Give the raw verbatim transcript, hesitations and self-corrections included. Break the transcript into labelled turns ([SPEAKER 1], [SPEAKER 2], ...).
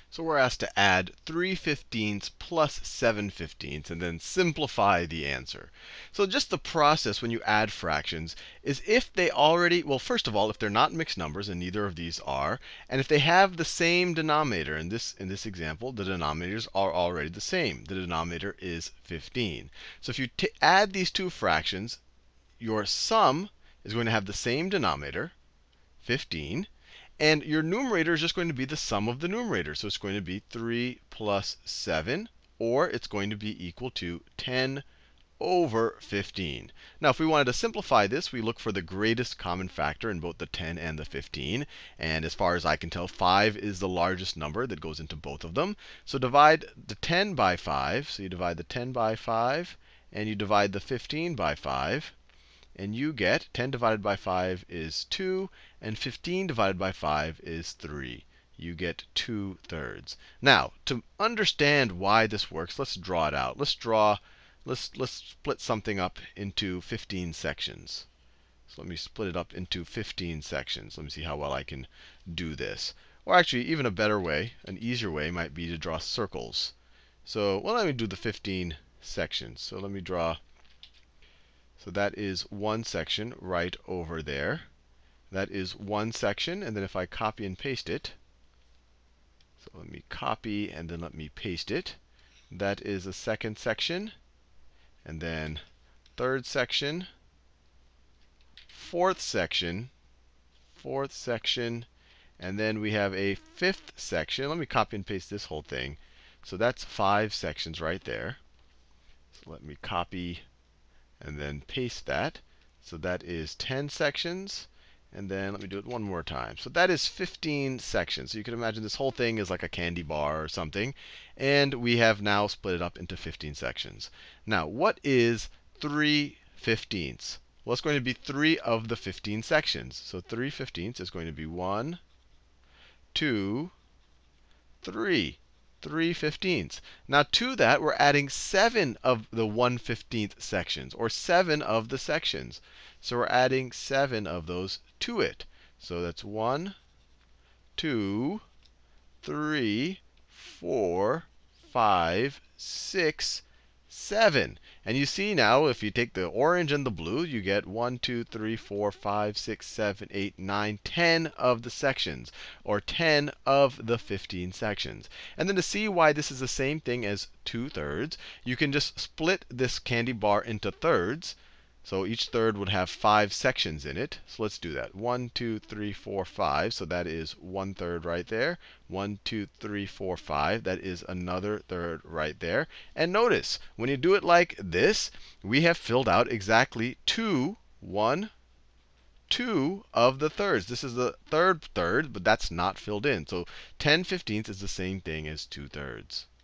[SPEAKER 1] So we're asked to add three fifteenths plus seven fifteenths and then simplify the answer. So just the process when you add fractions is if they already, well, first of all, if they're not mixed numbers, and neither of these are, and if they have the same denominator, in this, in this example, the denominators are already the same. The denominator is fifteen. So if you t add these two fractions, your sum is going to have the same denominator, fifteen. And your numerator is just going to be the sum of the numerators. So it's going to be three plus seven, or it's going to be equal to ten over fifteen. Now, if we wanted to simplify this, we look for the greatest common factor in both the ten and the fifteen. And as far as I can tell, five is the largest number that goes into both of them. So divide the ten by five. So you divide the ten by five, and you divide the fifteen by five. And you get ten divided by five is two, and fifteen divided by five is three. You get two thirds. Now, to understand why this works, let's draw it out. Let's draw, let's, let's split something up into fifteen sections. So let me split it up into fifteen sections. Let me see how well I can do this. Or actually, even a better way, an easier way might be to draw circles. So, well, let me do the fifteen sections. So let me draw. So that is one section right over there. That is one section. And then if I copy and paste it, so let me copy and then let me paste it. That is a second section. And then third section, fourth section, fourth section. And then we have a fifth section. Let me copy and paste this whole thing. So that's five sections right there. So let me copy and then paste that. So that is ten sections. And then let me do it one more time. So that is fifteen sections. So you can imagine this whole thing is like a candy bar or something. And we have now split it up into fifteen sections. Now, what is three fifteenths? Well, it's going to be three of the fifteen sections. So three fifteenths is going to be one, two, three. three fifteenths. Now, to that, we're adding seven of the one fifteenth sections, or seven of the sections. So we're adding seven of those to it. So that's one, two, three, four, five, six, seven. And you see now, if you take the orange and the blue, you get one, two, three, four, five, six, seven, eight, nine, ten of the sections, or ten of the fifteen sections. And then to see why this is the same thing as two thirds, you can just split this candy bar into thirds. So each third would have five sections in it. So let's do that. one, two, three, four, five. So that is one third right there. one, two, three, four, five. That is another third right there. And notice, when you do it like this, we have filled out exactly two, one, two of the thirds. This is the third third, but that's not filled in. So ten fifteenths is the same thing as two thirds.